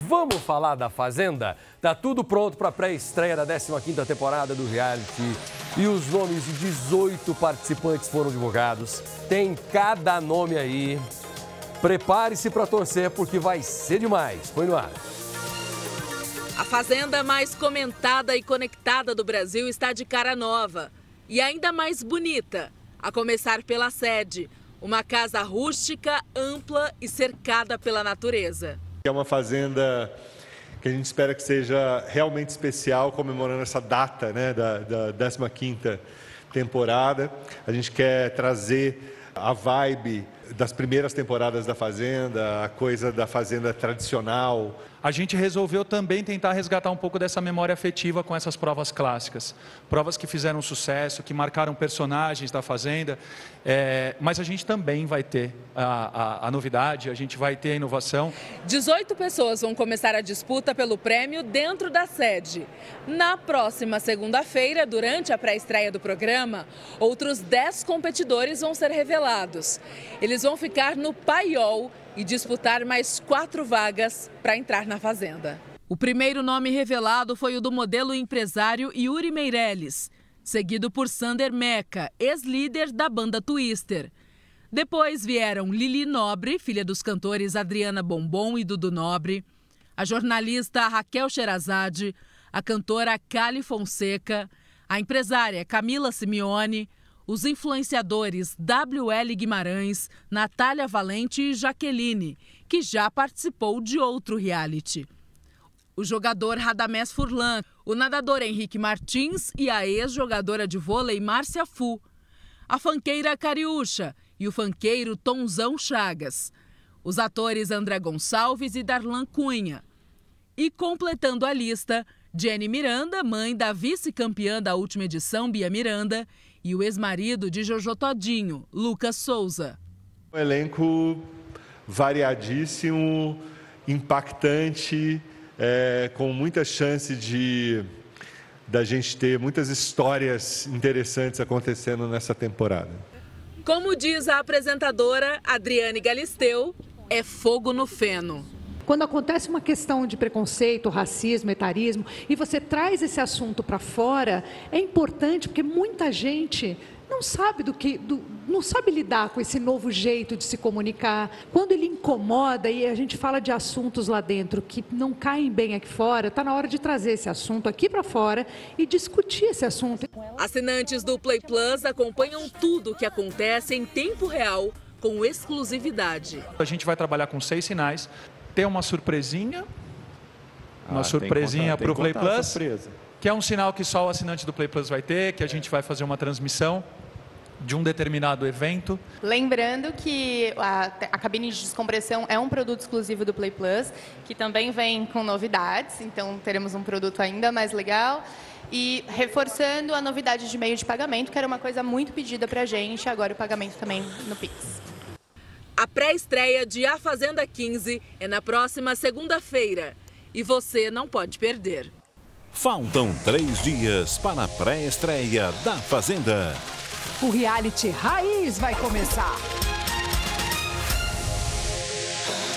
Vamos falar da Fazenda? Tá tudo pronto para a pré-estreia da 15ª temporada do reality. E os nomes de 18 participantes foram divulgados. Tem cada nome aí. Prepare-se para torcer porque vai ser demais. Põe no ar. A Fazenda mais comentada e conectada do Brasil está de cara nova. E ainda mais bonita. A começar pela sede. Uma casa rústica, ampla e cercada pela natureza. É uma fazenda que a gente espera que seja realmente especial, comemorando essa data, né, da 15ª temporada. A gente quer trazer a vibe das primeiras temporadas da Fazenda, a coisa da Fazenda tradicional. A gente resolveu também tentar resgatar um pouco dessa memória afetiva com essas provas clássicas. Provas que fizeram sucesso, que marcaram personagens da Fazenda. Mas a gente também vai ter a novidade, a gente vai ter a inovação. 18 pessoas vão começar a disputa pelo prêmio dentro da sede. Na próxima segunda-feira, durante a pré-estreia do programa, outros 10 competidores vão ser revelados. Eles vão ficar no paiol e disputar mais 4 vagas para entrar na Fazenda. O primeiro nome revelado foi o do modelo e empresário Yuri Meirelles, seguido por Sander Meca, ex-líder da banda Twister. Depois vieram Lili Nobre, filha dos cantores Adriana Bombom e Dudu Nobre, a jornalista Raquel Sherazade, a cantora Cali Fonseca, a empresária Camila Simeone, os influenciadores W.L. Guimarães, Natália Valente e Jaqueline, que já participou de outro reality. O jogador Radamés Furlan, o nadador Henrique Martins e a ex-jogadora de vôlei Márcia Fu, a funkeira Cariúcha e o funkeiro Tonzão Chagas, os atores André Gonçalves e Darlan Cunha. E completando a lista, Jenny Miranda, mãe da vice-campeã da última edição, Bia Miranda, e o ex-marido de Jojo Todinho, Lucas Souza. Um elenco variadíssimo, impactante, com muita chance da gente ter muitas histórias interessantes acontecendo nessa temporada. Como diz a apresentadora Adriane Galisteu, é fogo no feno. Quando acontece uma questão de preconceito, racismo, etarismo, e você traz esse assunto para fora, é importante porque muita gente não sabe não sabe lidar com esse novo jeito de se comunicar. Quando ele incomoda e a gente fala de assuntos lá dentro que não caem bem aqui fora, está na hora de trazer esse assunto aqui para fora e discutir esse assunto. Assinantes do Play Plus acompanham tudo o que acontece em tempo real, com exclusividade. A gente vai trabalhar com 6 sinais. Tem uma surpresinha para o Play Plus, que é um sinal que só o assinante do Play Plus vai ter, que a gente vai fazer uma transmissão de um determinado evento. Lembrando que a cabine de descompressão é um produto exclusivo do Play Plus, que também vem com novidades, então teremos um produto ainda mais legal. E reforçando a novidade de meio de pagamento, que era uma coisa muito pedida para a gente, agora o pagamento também no Pix. A pré-estreia de A Fazenda 15 é na próxima segunda-feira e você não pode perder. Faltam 3 dias para a pré-estreia da Fazenda. O reality raiz vai começar.